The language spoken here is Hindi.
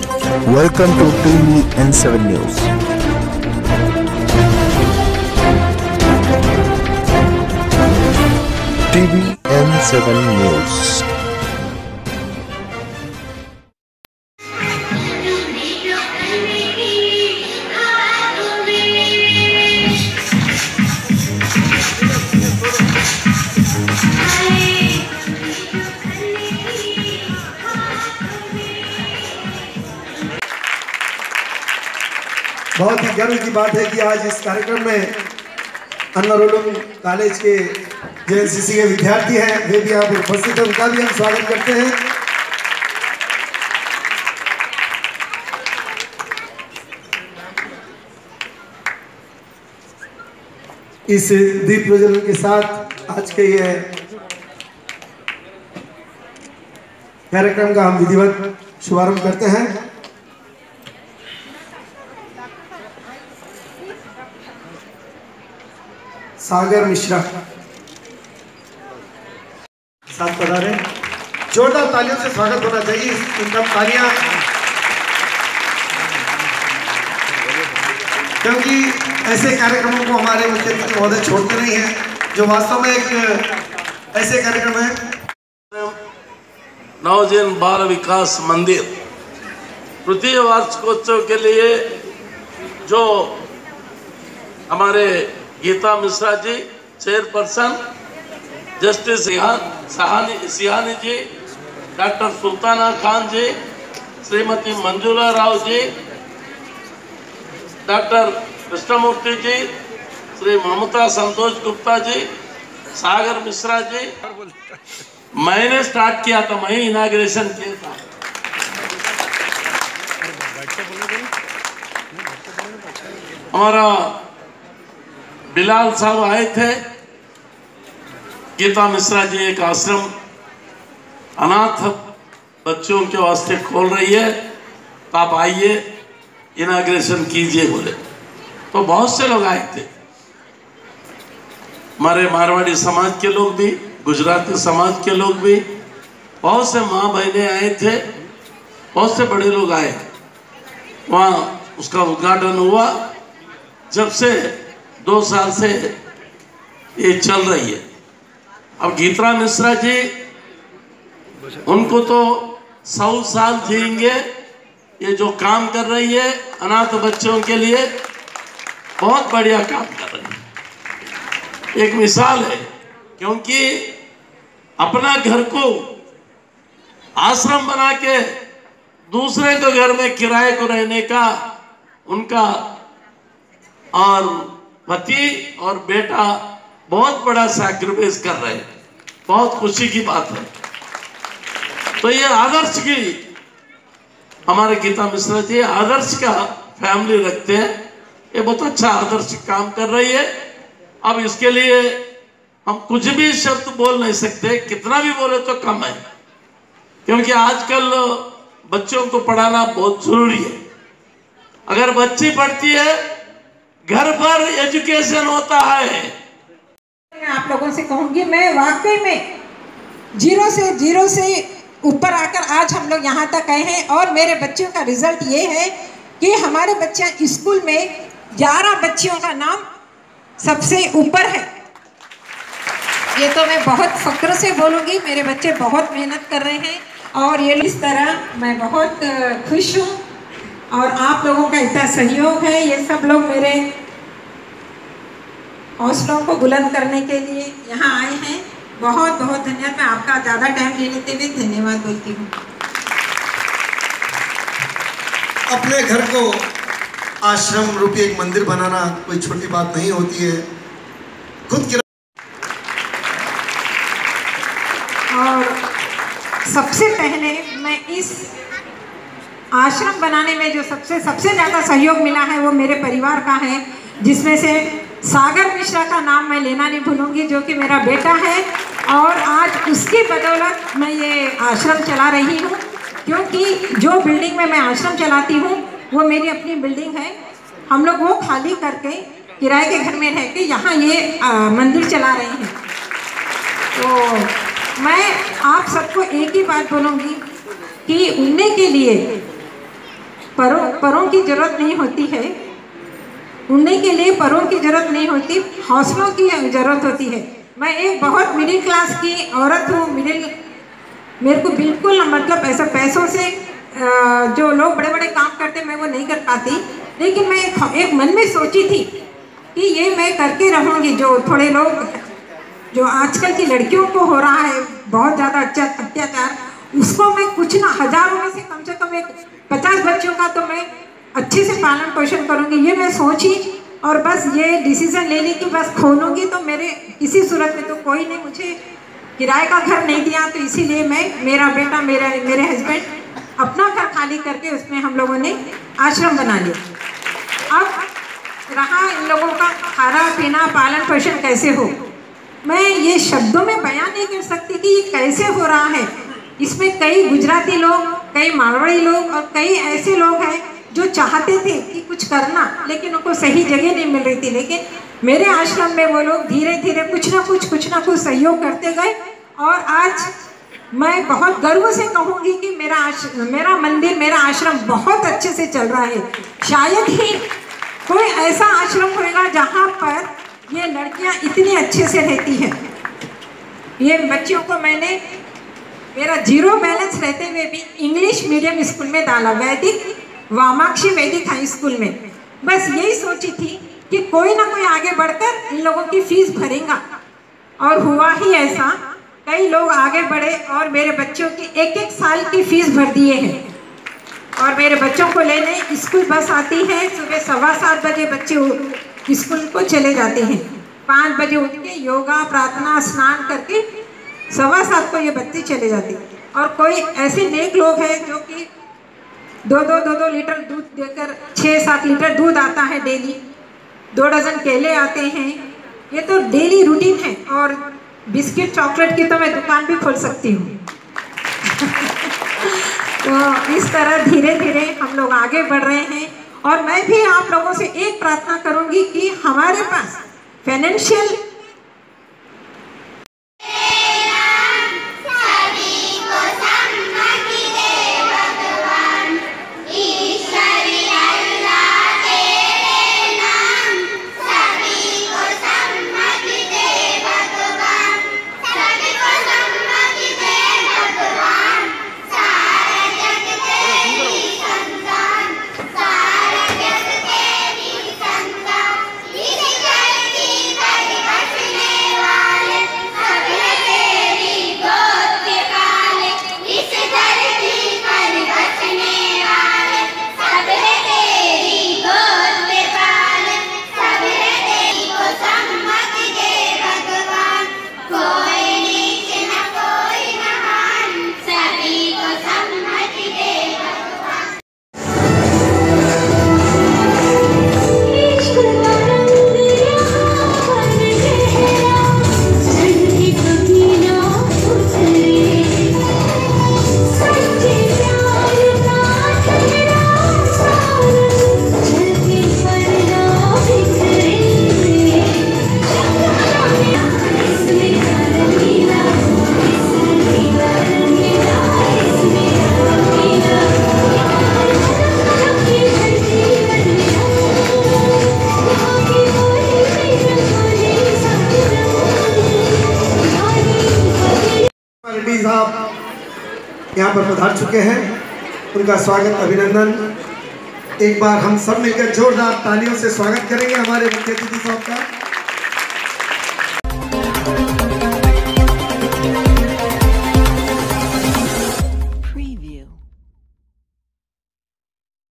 Welcome to TVN7 News. TVN7 News. बहुत ही गर्व की बात है कि आज इस कार्यक्रम में अन्नारोलम कॉलेज के जो एनसीसी के विद्यार्थी हैं वे भी यहाँ पर उपस्थित हैं, उनका भी हम स्वागत करते हैं। इस दीप प्रज्वलन के साथ आज के ये कार्यक्रम का हम विधिवत शुभारंभ करते हैं। सागर मिश्रा साथ पधारे, जोरदार तालियों से स्वागत होना चाहिए। इनका तालियां, क्योंकि ऐसे कार्यक्रमों को हमारे मुख्य अतिथि महोदय छोड़ते नहीं हैं, जो वास्तव में एक ऐसे कार्यक्रम है। नवजीवन बाल विकास मंदिर तृतीय वार्षिकोत्सव के लिए जो हमारे Geeta Mishra ji chairperson, justice Sihani ji, doctor Sultana Khan ji, Shrimati Manjula Rao ji, doctor Krishnamurthy ji, Shri Mamata Santosh Gupta ji, Sagar Mishra ji. मैंने स्टार्ट किया था, मैं इनाग्रेशन किया था। हमारा बिलाल साहब आए थे। गीता मिश्रा जी एक आश्रम अनाथ बच्चों के वास्ते खोल रही है, तो आप आइए इनाग्रेशन कीजिए बोले, तो बहुत से लोग आए थे। हमारे मारवाड़ी समाज के लोग भी, गुजराती समाज के लोग भी, बहुत से माँ बहनें आए थे, बहुत से बड़े लोग आए। वहाँ उसका उद्घाटन हुआ। जब से 2 साल से ये चल रही है। अब गीता मिश्रा जी, उनको तो 100 साल जिएंगे। ये जो काम कर रही है अनाथ बच्चों के लिए, बहुत बढ़िया काम कर रही है, एक मिसाल है। क्योंकि अपना घर को आश्रम बना के दूसरे के घर में किराए को रहने का उनका और पति और बेटा बहुत बड़ा सैक्रिफाइस कर रहे हैं, बहुत खुशी की बात है। तो ये आदर्श की, हमारे गीता मिश्रा जी आदर्श का फैमिली रखते हैं। ये बहुत अच्छा आदर्श काम कर रही है। अब इसके लिए हम कुछ भी शब्द बोल नहीं सकते, कितना भी बोले तो कम है, क्योंकि आजकल बच्चों को पढ़ाना बहुत जरूरी है। अगर बच्ची पढ़ती है, घर पर एजुकेशन होता है। मैं आप लोगों से कहूंगी, मैं वाकई में जीरो से ऊपर आकर आज हम लोग यहाँ तक आए हैं। और मेरे बच्चों का रिजल्ट ये है कि हमारे बच्चे स्कूल में 11 बच्चियों का नाम सबसे ऊपर है। ये तो मैं बहुत फक्र से बोलूँगी, मेरे बच्चे बहुत मेहनत कर रहे हैं। और ये इस तरह मैं बहुत खुश हूँ। और आप लोगों का इतना सहयोग है, ये सब लोग मेरे हौसलों को बुलंद करने के लिए यहाँ आए हैं। बहुत बहुत धन्यवाद। मैं आपका ज़्यादा टाइम ले लेते हुए धन्यवाद बोलती हूँ। अपने घर को आश्रम रूपी एक मंदिर बनाना कोई छोटी बात नहीं होती है। खुद की और सबसे पहले मैं इस आश्रम बनाने में जो सबसे ज़्यादा सहयोग मिला है वो मेरे परिवार का है, जिसमें से सागर मिश्रा का नाम मैं लेना नहीं भूलूंगी, जो कि मेरा बेटा है। और आज उसकी बदौलत मैं ये आश्रम चला रही हूँ, क्योंकि जो बिल्डिंग में मैं आश्रम चलाती हूँ वो मेरी अपनी बिल्डिंग है। हम लोग वो खाली करके किराए के घर में रह के यहाँ ये मंदिर चला रहे हैं। तो मैं आप सबको एक ही बात बोलूँगी कि उड़ने के लिए परों की जरूरत नहीं होती है, उड़ने के लिए परों की जरूरत नहीं होती, हौसलों की जरूरत होती है। मैं एक बहुत मिडिल क्लास की औरत हूँ, मेरे को बिल्कुल मतलब ऐसा पैसों से जो लोग बड़े बड़े काम करते मैं वो नहीं कर पाती, लेकिन मैं एक मन में सोची थी कि ये मैं करके रहूँगी। जो थोड़े लोग जो आजकल की लड़कियों को हो रहा है बहुत ज़्यादा अत्याचार, उसको मैं कुछ ना हज़ारों में से कम एक 50 बच्चों का तो मैं अच्छे से पालन पोषण करूँगी, ये मैं सोची। और बस ये डिसीज़न ले ली कि बस खोलूँगी तो मेरे किसी सूरत में तो कोई नहीं मुझे किराए का घर नहीं दिया, तो इसीलिए मैं मेरा बेटा मेरे हस्बैंड अपना घर खाली करके उसमें हम लोगों ने आश्रम बना लिया। अब रहा इन लोगों का खाना पीना पालन पोषण कैसे हो, मैं ये शब्दों में बयान नहीं कर सकती कि ये कैसे हो रहा है। इसमें कई गुजराती लोग, कई मारवाड़ी लोग और कई ऐसे लोग हैं जो चाहते थे कि कुछ करना, लेकिन उनको सही जगह नहीं मिल रही थी। लेकिन मेरे आश्रम में वो लोग धीरे धीरे कुछ ना कुछ सहयोग करते गए, और आज मैं बहुत गर्व से कहूँगी कि मेरा मंदिर, मेरा आश्रम बहुत अच्छे से चल रहा है। शायद ही कोई ऐसा आश्रम होगा जहाँ पर ये लड़कियाँ इतनी अच्छे से रहती हैं। ये बच्चियों को मैंने मेरा 0 बैलेंस रहते हुए भी इंग्लिश मीडियम स्कूल में डाला, वामाक्षी वैदिक हाई स्कूल में। बस यही सोची थी कि कोई ना कोई आगे बढ़कर इन लोगों की फीस भरेगा, और हुआ ही ऐसा। कई लोग आगे बढ़े और मेरे बच्चों की 1-1 साल की फीस भर दिए हैं। और मेरे बच्चों को लेने स्कूल बस आती है, सुबह 7:15 बजे बच्चे स्कूल को चले जाते हैं। 5 बजे उठ के योगा प्रार्थना स्नान करके 7:15 को ये बच्चे चले जाते हैं। और कोई ऐसे नेक लोग हैं जो कि 2-2 लीटर दूध देकर 6-7 लीटर दूध आता है डेली, 2 डजन केले आते हैं। ये तो डेली रूटीन है। और बिस्किट चॉकलेट की तो मैं दुकान भी खोल सकती हूँ। तो इस तरह धीरे धीरे हम लोग आगे बढ़ रहे हैं। और मैं भी आप लोगों से एक प्रार्थना करूँगी कि हमारे पास फाइनेंशियल साहब यहाँ पर पधार चुके हैं, उनका स्वागत अभिनंदन एक बार हम सब मिलकर जोरदार तालियों से स्वागत करेंगे हमारे मुख्य अतिथि साहब का।